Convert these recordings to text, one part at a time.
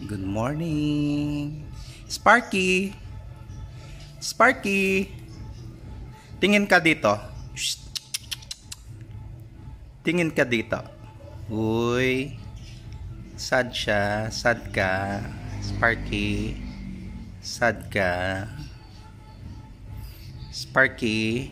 Good morning. Sparky. Sparky. Tingin ka dito. Shh. Tingin ka dito. Uy. Sad siya. Sad ka. Sparky. Sad ka. Sparky.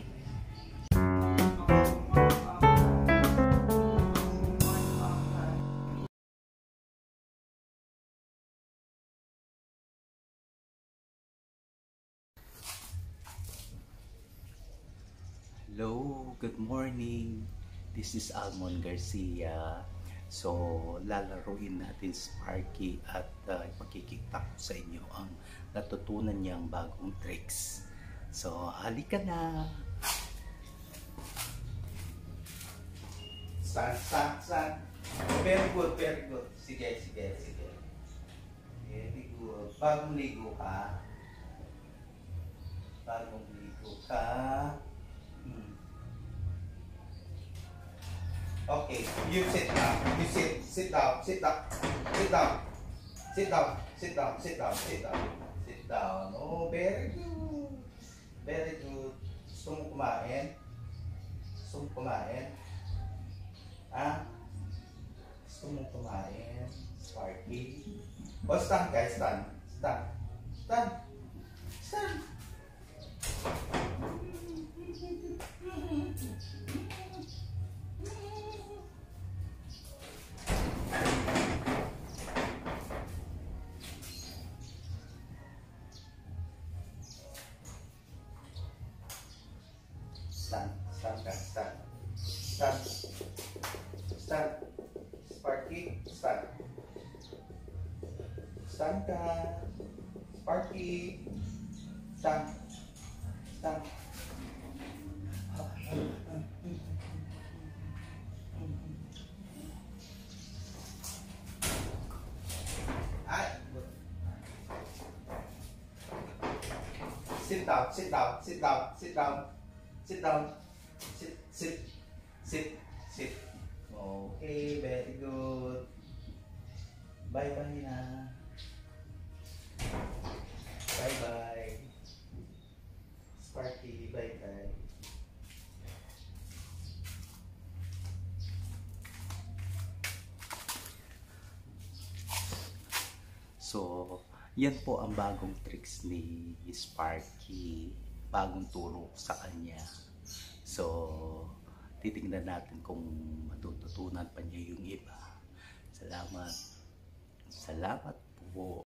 Hello, good morning. This is Almon Garcia. So, lalaruin natin Sparky at ipakikita ko sa inyo ang natutunan niyang bagong tricks. So, halika na. Stand. Very good, very good. Sige. Very good. Bagong ligo ka. Okay, you sit down. You sit down. Oh, very good. Very good. Gusto mo kumain? Ah? Gusto mo kumain? Sparky? O, stand guys, stand. Stand. Sparky, stand. Stand ka. Sparky. Stand. Ay. Sit down. Okay, very good. Bye-bye na. Bye-bye. Sparky, bye-bye. So, yan po ang bagong tricks ni Sparky. Bagong turo sa kanya. So, titingnan natin kung matututunan pa niya yung iba. Salamat po.